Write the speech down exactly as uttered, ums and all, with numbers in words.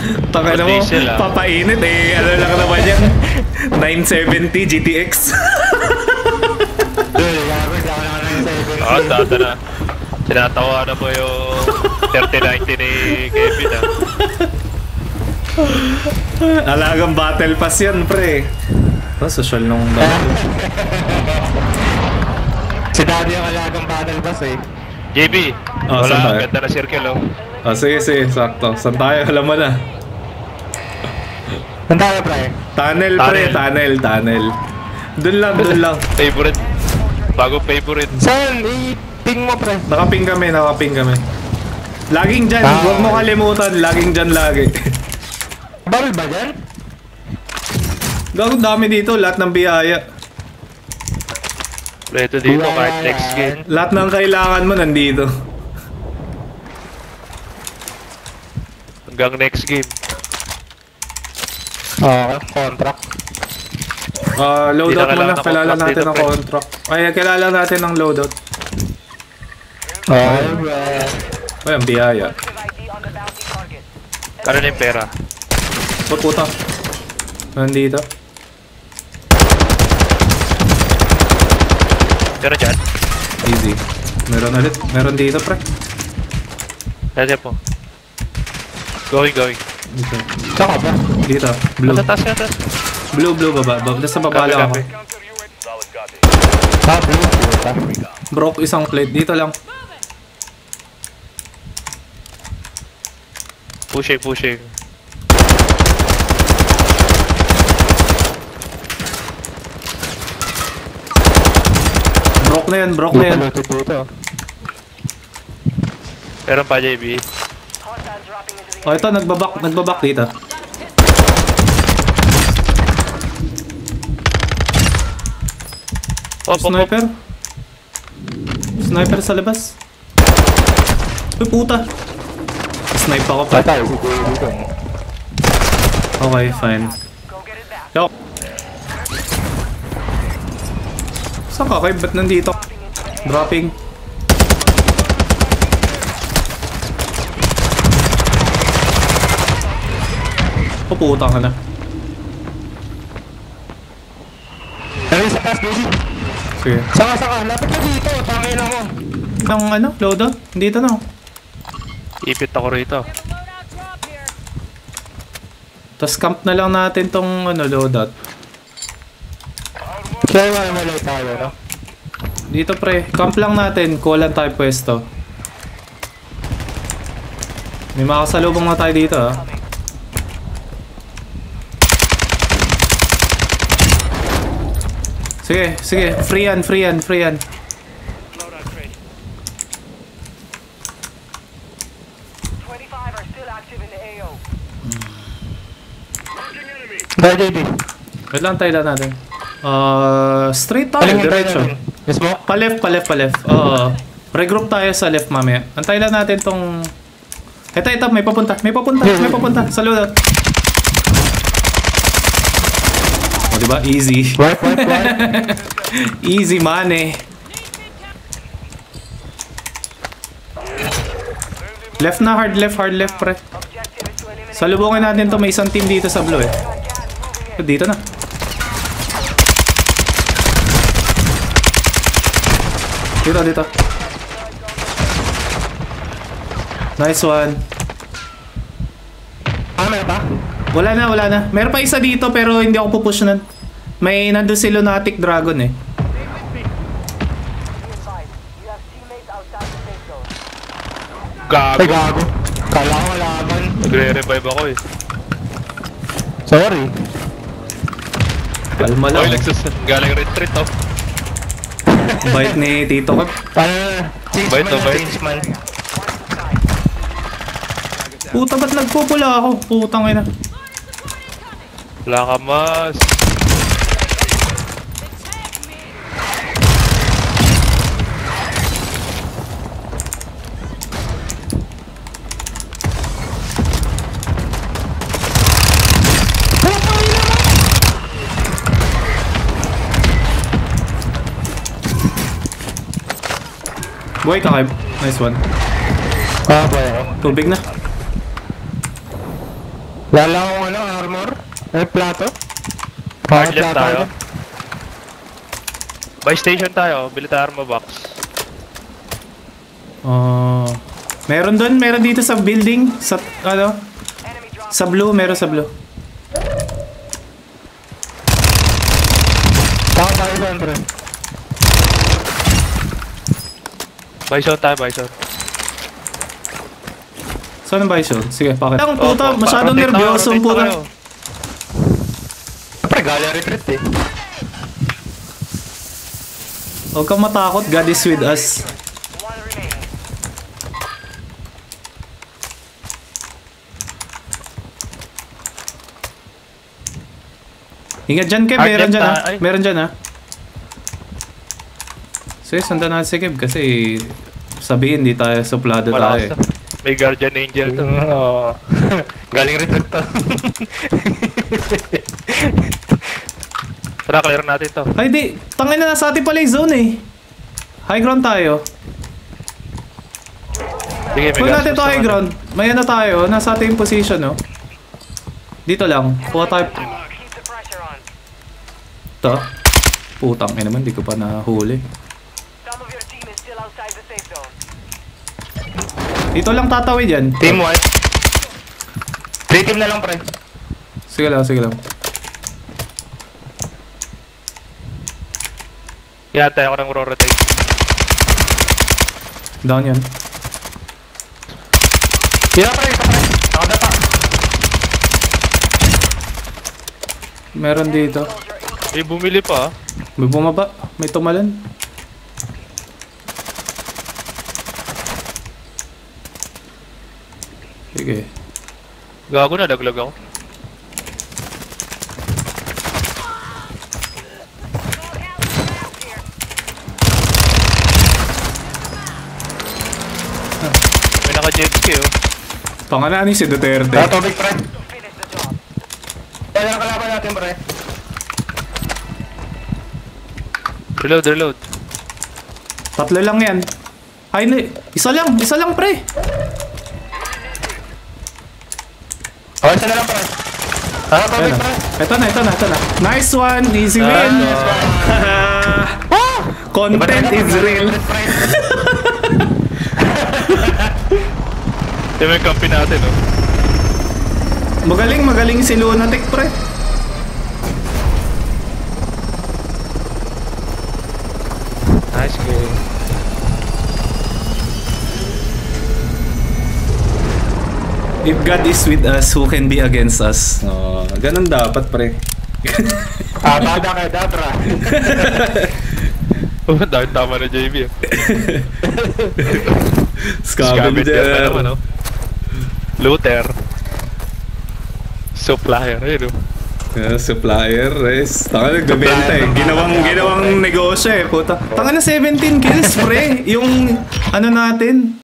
Takay na mo, Diesel, ah. papainit eh. Ano lang naman yan? nine seventy G T X. Oo, data na. Tinatawa na po yung thirty ninety ni Kevin, ah. Alagang battle pass yan, pre. Oh, social nung dami. Si Daddy yung alagang battle pass eh. J B, Oh, saan tayo? wala, ganda na circle, oh. Oh, sige, sige, sakto. Saan tayo? Alam mo na. Saan tayo, pre? Tunnel, pre. Tunnel, tunnel. Doon lang, doon lang. Favorite. Bagong favorite. Saan? I-ping mo, pre. Nakaping kami, nakaping kami. Laging dyan, Ah, huwag mo okay. kalimutan. Laging dyan, lagi. Barrel ba dyan? Gago dami dito, lahat ng biyaya. Reto dito, Wala kahit next yan. game. Lahat ng kailangan mo nandito. Hanggang next game. Oo, contract. Ah, Hindi loadout na mo na, kailangan ng kilala contract natin dito, ang pre. contract. Ay, kilala natin ang loadout. Oo, pre. Ay, ang biyaya. Kano na yung pera? Oh, puta. Nandito. Pero dyan. Easy. Meron ulit. Meron dito, pre. Dyan po. Going, going. Dito. Saka ba? Dito. Blue. Nasa taas, nasa taas. Blue, blue, baba. Baba. Nasa baba Copy, lang ako. copy. Ah, blue. Puta. Broke isang plate. Dito lang. Pushing, pushing. Broke na yan, broke na yan. Luto dito. Meron pa, J B. Oh, ito. Nagbabak. Nagbabak dito. Oh, pop, pop. Sniper. Sniper sa labas. Uy, puta. Snipe ako pa. Ah, tayo. Siguro dito. Okay, fine. Yo. Saan ka kayo? Ba't nandito? Dropping. Oh, puta ka na. Ano yung sa taas, baby? Sige. Saka, saka. Lapit ka dito. Tangin na mo. Ang ano? Loadout? Dito na. Ipit ako rito. Tapos camp na lang natin tong ano, loadout. Kaya wala malay tayo, no? Dito pre, camp lang natin. Kulan tayo pwesto. May makasalubong na tayo dito ah. Sige, sige. Free yan, free yan, free yan. Bye, J B. Wait lang tayo lang natin. Uh, straight tayo, diretso. Yes mo? Pa left, pa left, pa left. Oo. Regroup tayo sa left mamaya. Antay lang natin tong... Ito, ito, may papunta. May papunta, may papunta. Sa loadout. O, diba? Easy. Wipe, wipe, wipe. Easy money. Left na, hard left, hard left, pre. Salubungin natin to. May isang team dito sa blue, eh. Dito na. Dito, dito. Nice one. Ah, meron pa? Wala na, wala na. Meron pa isa dito pero hindi ako pupush nun. May nandun si Lunatic Dragon eh. Ay, Gago. gago. Kala ko laban. Nagre-revive ako eh. Sorry. Kalma Oy, lang. Lexus. Galing retreat, oh. Bite ni Tito Cap. Paano na? Change Bait man na na, bait. change man. Puta, ba't nagpupula ako? Putang ina. Wala ka mas. Buhay ka kayo. Nice one. Ah, boy ako. Tubig na. Lala akong ano, armor. Eh, plato. Hard left plato tayo. ako. Buy station tayo, bili tayo armor box. Oh. Meron doon, meron dito sa building, sa ano? Sa blue, meron sa blue. Tako tayo doon, pre. Buy zone tayo, buy zone. Saan ang bison? Sige, pakit. Ang Oh, puta, pa- masyadong rotate tayo, nervyoso ang rotate puta. tayo. Pre, galing retreat eh. Huwag kang matakot, God is with us. Ingat dyan, Kev. Hard Meron left dyan, ha? tayo. Ay. Meron dyan, ha? Sige, sundan natin si Kev kasi sabihin, di tayo suplado tayo. Malakas na. May guardian angel to. Oo. Galing retreat to. Tara, clear natin to. Ay, di. Tangin na nasa atin pala yung zone, eh. High ground tayo. Sige, may Huwag natin gas to high boost ground. May ano tayo, nasa ating position, no? Dito lang. Kuha tayo. Ito. Putang ina naman, di ko pa nahuli. Dito lang tatawid yan. Team white. Three team na lang, pre. Sige lang, sige lang. Yata ako nang rotate. Down yan. Sino, pre? Ito, pre. Nakadata. Meron dito. May bumili pa. ah. May bumaba. May tumalan. Sige. Gago na, daglag ako. May naka-jet ski oh. Pangalan ni si Duterte. Tara, tubig, pre. Kaya lang kalaban natin, pre. Reload, reload. Tatlo lang yan. Ay, ni- isa lang. Isa lang, pre. O, isa na lang, pre. Tara, tubig, Ayan na. pre. Ito na, ito na, ito na. Nice one. Easy win. Nice Content is real. Ito yung kampi natin oh. Magaling, magaling si Lunatic, pre. Nice game. If God is with us, who can be against us? Oh, ganun dapat, pre. Ah, bada kayo, Dabra. Oh, dahil tama na J B oh. Scavenger. na naman oh. Looter. Supplier, ayun oh. Yeah, supplier, res. Tanga nagbebenta eh. Ginawang, ginawang negosyo eh, puta. Tanga na seventeen kills, pre. Yung ano natin,